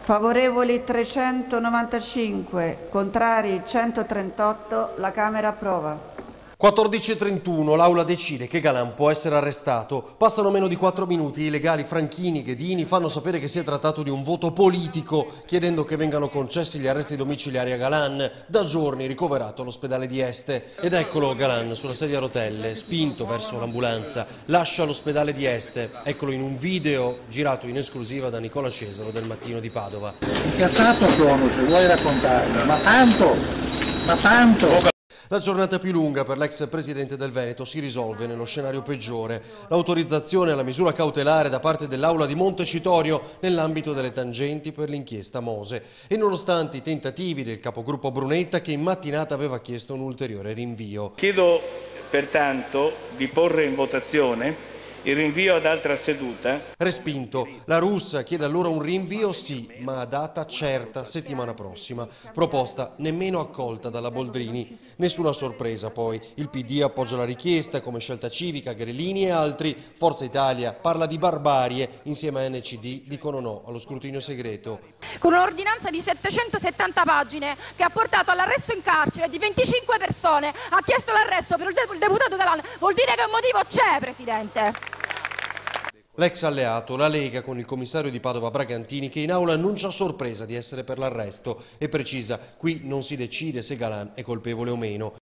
Favorevoli 395, contrari 138, la Camera approva. 14:31, l'Aula decide che Galan può essere arrestato. Passano meno di 4 minuti, i legali Franchini e Ghedini fanno sapere che si è trattato di un voto politico, chiedendo che vengano concessi gli arresti domiciliari a Galan, da giorni ricoverato all'ospedale di Este. Ed eccolo Galan sulla sedia a rotelle, spinto verso l'ambulanza, lascia l'ospedale di Este. Eccolo in un video girato in esclusiva da Nicola Cesaro del Mattino di Padova. Incazzato sono, se vuoi raccontarmi, ma tanto! La giornata più lunga per l'ex presidente del Veneto si risolve nello scenario peggiore. L'autorizzazione alla misura cautelare da parte dell'Aula di Montecitorio nell'ambito delle tangenti per l'inchiesta Mose. E nonostante i tentativi del capogruppo Brunetta, che in mattinata aveva chiesto un ulteriore rinvio. Chiedo pertanto di porre in votazione il rinvio ad altra seduta. Respinto. La Russa chiede allora un rinvio sì, ma a data certa, settimana prossima. Proposta nemmeno accolta dalla Boldrini. Nessuna sorpresa poi. Il PD appoggia la richiesta, come Scelta Civica, Grillini e altri. Forza Italia parla di barbarie, insieme a NCD dicono no allo scrutinio segreto. Con un'ordinanza di 770 pagine che ha portato all'arresto in carcere di 25 persone, ha chiesto l'arresto per il deputato Galan, vuol dire che un motivo c'è, Presidente. L'ex alleato, la Lega, con il commissario di Padova Bragantini, che in aula annuncia sorpresa di essere per l'arresto e precisa: qui non si decide se Galan è colpevole o meno.